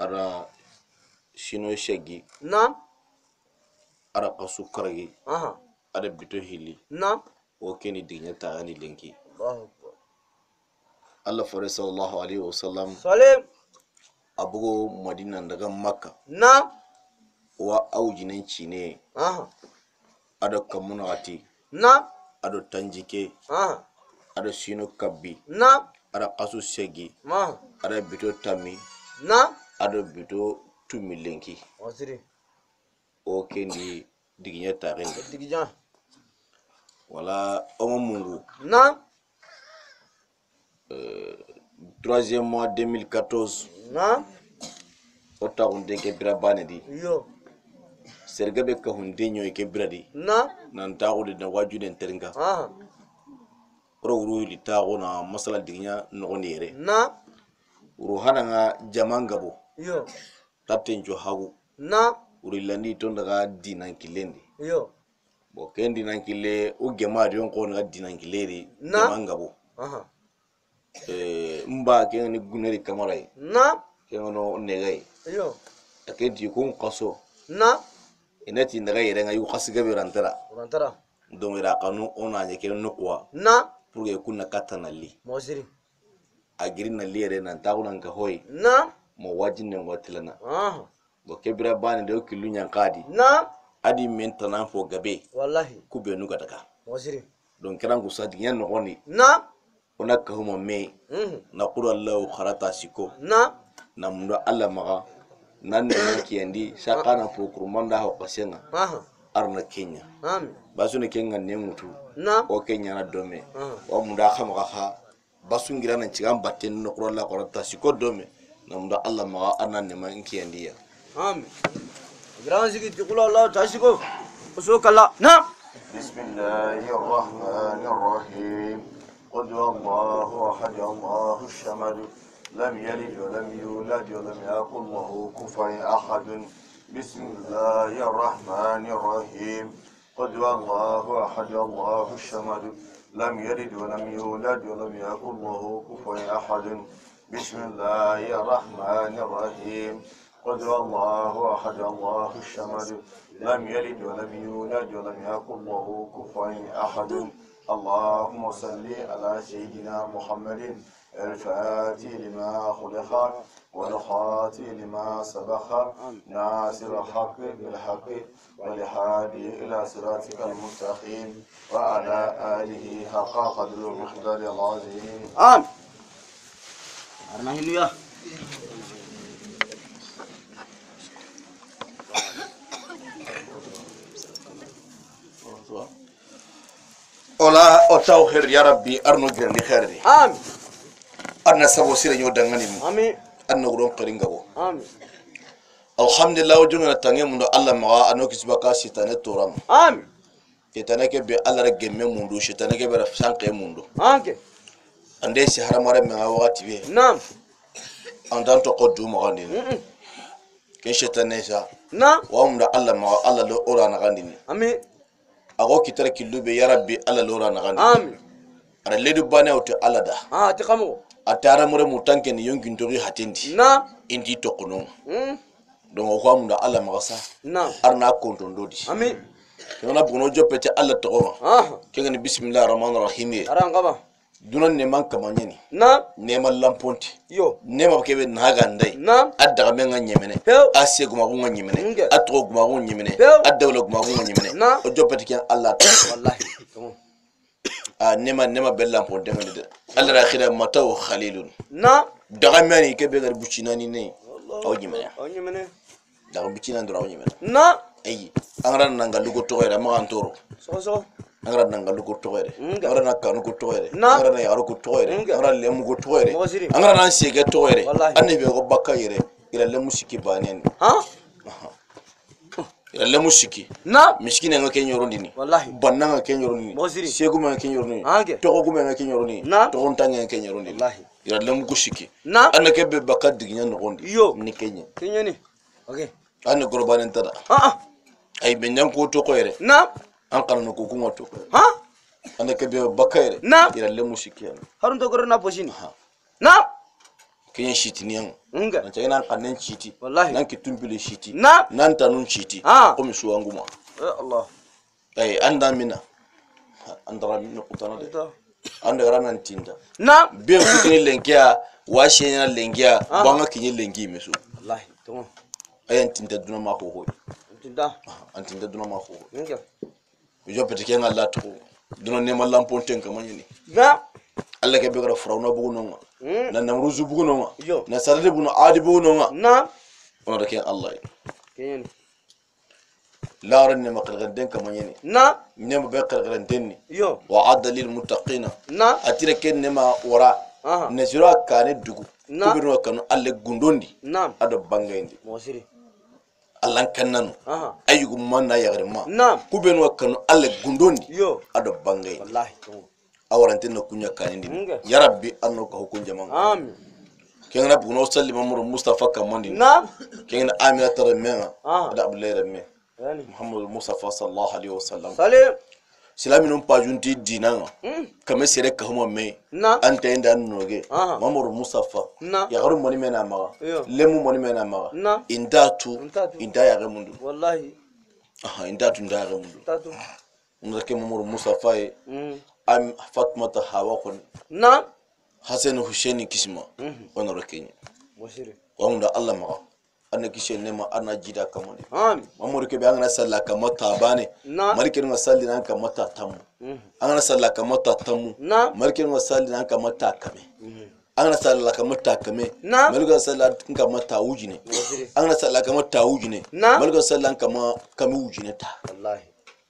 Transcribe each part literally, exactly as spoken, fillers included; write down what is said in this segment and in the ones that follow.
ara shino shegi Naam. ara qasu karagi Aha. ada bito hili Naam. o keni dinya taani lenki Allahu akbar. Allah fare sallallahu alaihi wasallam Salim. abugo madina daga makka Naam. wa aujinin cine Aha. ada kamunati Naam. ada tanjike Aha. ada shino kabbi Naam. ada qasu shegi Aha. ada bito tami Naam. ada bito tumi lenki Wasiri. o kendi dinya taani Tigijan. wala omo mungu Naam. troisième mois deux mille quatorze Naam. o taxunte ke bira bane di Yo. serga be ka hunde ñoy ke bira di Naam. nan taxude na wajuden teringa Aha. ro wuru li taxu na masala dignya noxondi yere Naam. wuru hananga jamangabo Yo. tatten jo hagu Naam. wuru landi to daga dinan kilendi Yo. bo ken dinan kile o gema di on ko na dinan kileri Na. jamangabo Aha. eh mba ken ni guneri kamarai Naam. ken no negay Yo. akenti kun qaso Naam. inati ndaga yere nga yu khasiga be rantara Urantara. donc ira kanu ona nyeke no kwa Naam. pour que kunna katana li Wasiri. agiri na li yere nan tagu nan ka hoy Naam. mo wajin ne ngotilana Aha. bo kebira bani de kilu nyankadi Naam. adi mentana fo gabe Wallahi. kube nu kataka Wasiri. donc kirangu sadi nyan no oni Naam. ona ka huma me Mhm. na qulu allah kharata siko Naam. na mundo alla maga nan ne kiendi shaqana fo kurmanda ho qasenga Aha. arna kenya Amin. basune kenga ne mutu Naam. o kenya na dome Aha. wa munda khama ha basungira na cigam batten no qur'an la qorata siko dome na munda allah maga anan ne man kiendi ya Amin. Gran sigi tikula Allah tashiko. Usuk Allah. Naam. bismillahir rahmanir rahim qul huwallahu ahad Allahu samad lam yalid wa lam yulad wa lam yakul lahu kufuwan ahad bismillahir rahmanir rahim qul huwallahu ahad Allahu samad lam yalid wa lam yulad wa lam yakul lahu kufuwan ahad bismillahir rahmanir rahim قل هو الله أحد الله الصمد لم يلد ولم يولد ولم يكن له كفوا أحد اللهم صل على سيدنا محمد الفاتح لما خلق والخاتم لما سبق ناصر الحق بالحق والهادي إلى صراطك المستقيم وعلى آله حق قدر ومقدار العظيم Amin. Arna hinu ya. ola o tawhir ya rabbi arno girni khairi Amin. arna sabo sire nyo dangani mu Amin. arna guron qaringa bo Amin. alhamdulillah wajunga tange mundo allah maga ano kisbaka sitane toram Amin. ketane ke be allah gemme mundo sitane ke be sanke mundo Anke. ande si haramare me awati be Naam. andan to qoddu mo gandini Mhm. ke sitane sa Naam. wa mundo allah maga allah lo ora na gandini Amin. ago kitara kilube ya rabbi allah lo ora na gandini Amin. ara ledu bane oto allah da Ah, tikamu. atara mure mutanke ni yongin tori hatendi Naam. indi to kuno Mhm. donc o ko mundo allah maga sa Naam. arna konton dodi Amin. ngana buno jopete allah to goma Aha. kengani bismillahir rahmanir rahim Aran qaba. dunan ne man kamanyani Naam. neman lamponti Yo. nema kebe naga ndai Naam. adda men nga nyemene Pew. asse guma gunga nyemene Nge. atro guma gunga nyemene Pew. adda guma gunga nyemene Na. o jopati ken allah Wallahi. Tamam. a nema nema bel lamponti ngani de allah rakhira mataw khalilun Naam. daga meni kebe gar bucinani ne o nyemene Onye mene. daga bucinan dura o nyemene Naam. ayi angara nanga lugo to era ma antoro So so. angara nanga lugo to era Nga. angara nakanu ko to era Na. angara na yaro ko to era Nga. angara lemu ko to era Mosiri. angara nan sege to era Wallahi. annabi ko bakka yere ila lemu siki banen Ha? ila lemu siki Naam. miskine nga kenyo rondini Wallahi. banna nga kenyo rondini Mosiri. segu nga kenyo rondini Ange. to ko nga kenyo rondini Na. to on tanga nga kenyo rondini Wallahi. ila lemu ko siki Na. annake be bakka diginya no rondi Yo. ni kenya Kinyani. Okay. anne gorbanen tada Ah ah. ay benyan ko to ko yere Naam. an kana ko kunga to Ha? annake be bakka yere Na. ila lemu siki Harun to korona poshini. ha Naam. kenya shiti niyan nga nan cagana kannen shiti wallahi nan ki tumpile shiti na nan tanun shiti ah ko mi suwanguma ya Allah ay anda mina andara mina kutana de anda garana tinda na be kutini lenkia wa shenya lenkia banga kinye lenki mesu wallahi to ay tinda duna ma ko ho tinda antinda duna ma ko nga yo pete kenga la to duna ne malam ponten kamani na Allah ke be gara frawna bugu nonga na namruzu bugu nonga yo na sarade bugu adi bugu nonga na on da ken Allah kenyen la ranne maqalgan den kamani na nyam be qalgan denni yo wa adda lil muttaqina na atira ken ne ma wara aha ne sura kane dugu na kubirno kanu alle gundondi na ado bangayndi mosiri Allah kannanu aha ayugo manna yagrima na kubirno kanu alle gundondi yo ado bangayndi wallahi to awarante no kunya kanindi Nga. ya rabbi anno ka hukun jama'an amin kengana buno salli mamuru mustafa kamandi na kengana amina tarmena ah da abdullahi ramme yani muhammad mustafa sallallahu alaihi wasallam salim silaminun pajunti dinanga mm kame sere ka huma me na anta inda noge aha mamuru mustafa na ya garu moni mena maga yo lemu moni mena maga na indatu Indatu. inda ya gamundu wallahi aha indatu inda ya gamundu tatu ngake mamuru mustafa e mm am fatmata hawa kon na hasan husaini kisma mhm wana rakenya mosiri wanda Allah maga anna kishe nema ana jida kamani amin mamuru ke bangana salla kamata bane na marikin wasalli nan kamata tamu mhm angana salla kamata tamu na marikin wasalli nan kamata kame mhm angana salla kamata kame na marikin salla kamata wujine mosiri angana salla kamata wujine na marikin salla kama kame wujine ta wallahi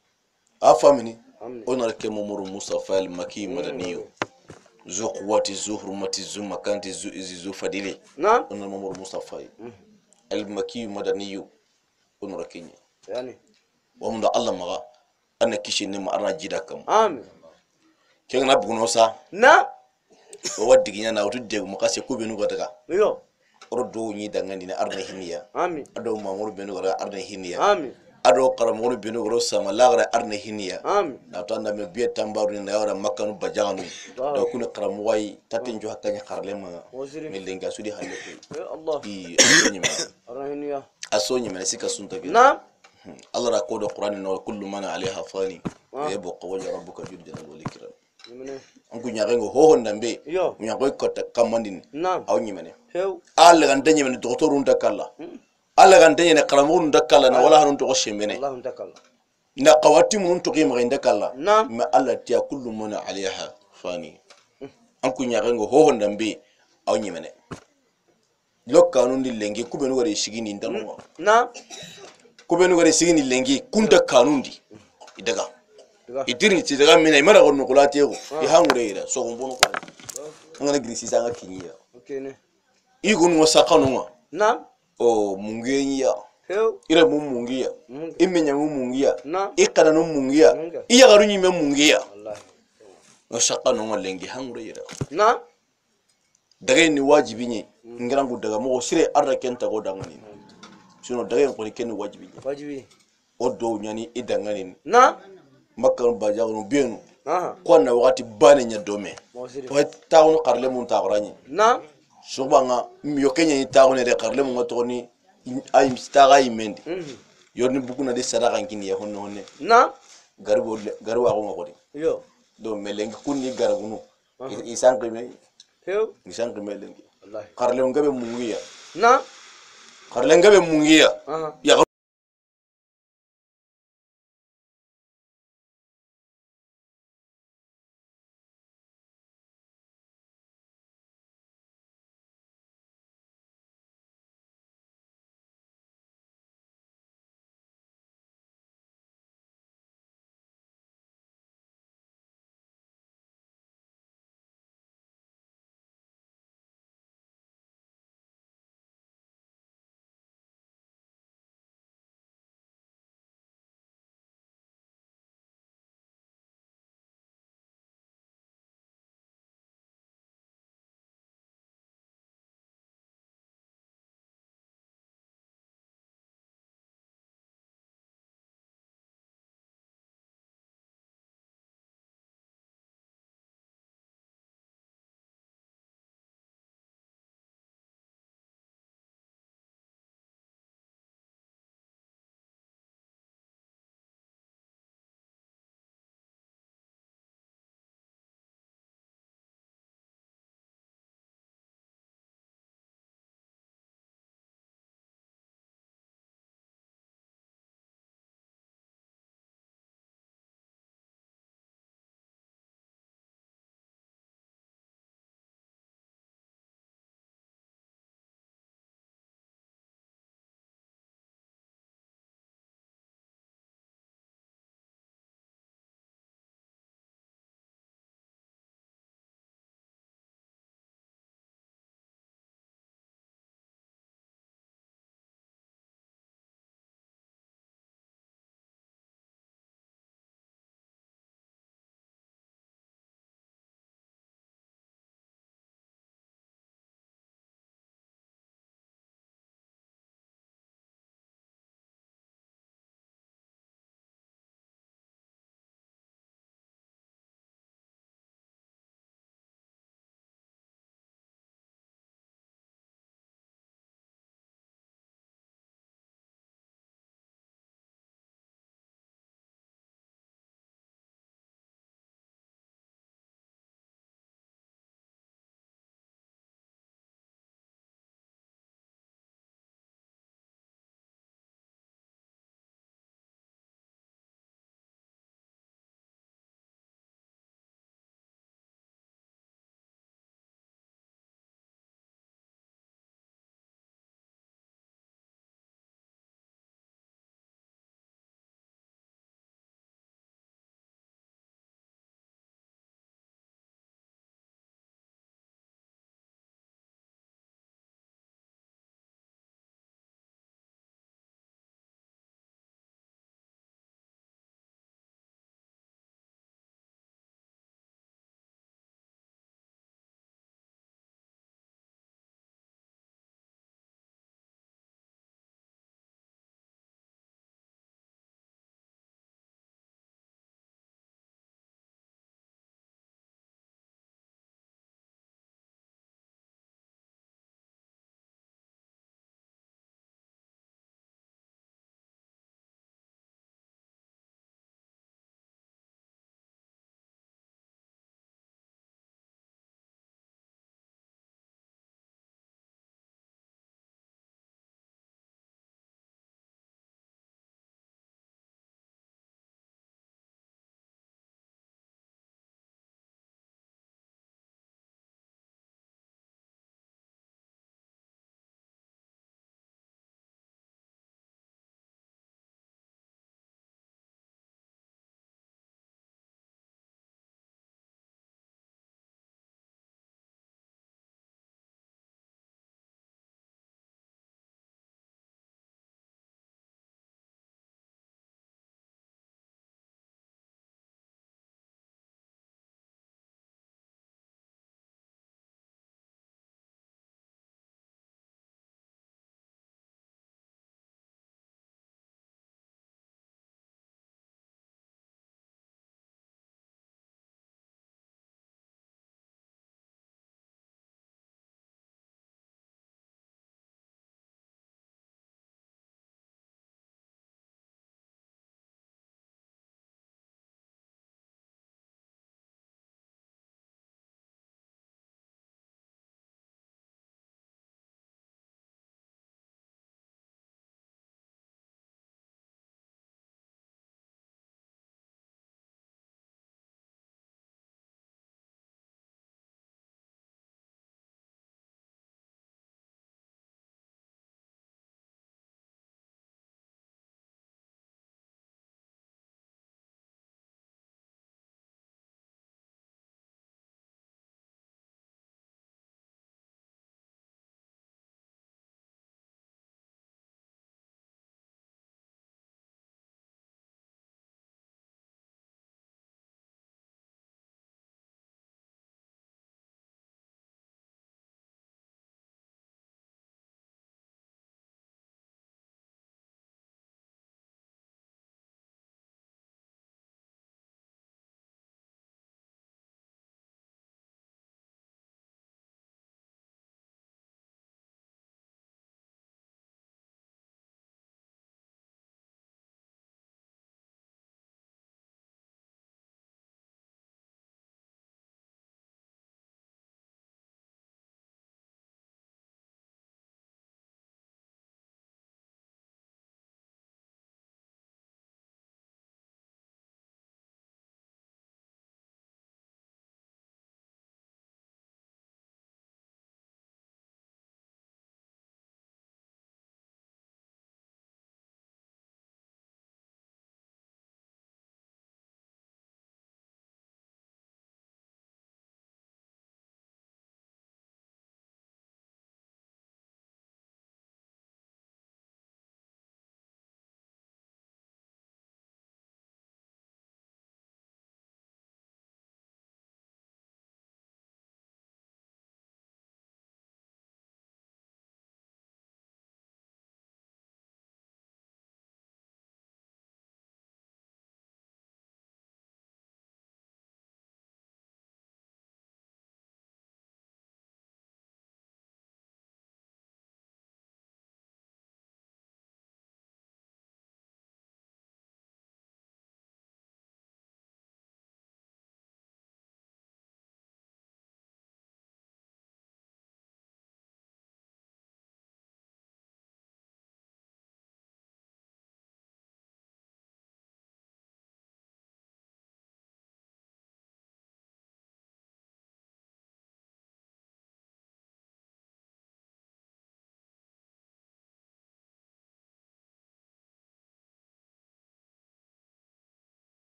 afamini amin onar ke mamuru mustafa al maki madaniyo zu quwwati zu hurmati zu makanti zu izi zu fadili na onar mamuru mustafa mhm al maki madaniyo onar kenya yani wamda Allah maga anna kishi ne ma arna jida kam amin ken na buguno sa na o waddi ginya na wutu de mu kase ko benu godaga yo ordo nyi dangandi ne arna hiniya amin ado ma ngoro benu godaga arna hiniya amin ado karam ngoro benu godo sama lagra arna hiniya amin na to anda me biye tambaru ne yawra makkanu bajaganu do kun karam way tatinjo hakanya karle ma mosiri mi lenga sudi halle ko ya Allah i asonyi ma arahiniya asonyi ma sika sunta ke na Allah ra ko do qur'an no kullu man alaiha fani yabqa wajhu rabbuka jul jalal wal ikram yimene anku nyarengo ho ndambe yo nyagoy kota kamandin na aw nyimene hew alla gan tanye men doktorun dakalla alla gan tanye ne kalamun dakalla na wala hanun to shembene Allah takalla na qawati mun to qima inda kalla na ma alla tiya kullu man alaiha fani anku nyarengo ho ndambe aw nyimene lokkanun dillengi kubenu wari shigini ndanu na kubenu wari shigini lengi kunta kanundi idaga daga itirni ti daga mina imara ko nukulati ko ihangure ira so gombono ko ngana grisi sanga kinyiya okay ne igun wasakanu na o mungenya hew ira mum mungiya mungi imenya mum mungiya na ikana num mungiya Munga. iya garu nyime mungiya wallahi wasakanu ngalengi hangure ira na daga ni wajibi ni ngirangu daga mo sire arra kenta go dangani sino daga ko ni ken wajibi ni wajibi o do nyani idangani na makkan bajagu benu aha ko na wakati bane nya dome mosiri o taawno karle mun taawrani na subanga miyo kenya ni taawne de karle mun ngotoni ay staga imendi mhm yorni bukuna de sadaka ngini ya honno honne na garbo garwa ko ngori yo do melengi kunni garagunu isanqi me hew isanqi melengi wallahi karle ngabe mungiya na karle ngabe mungiya aha ya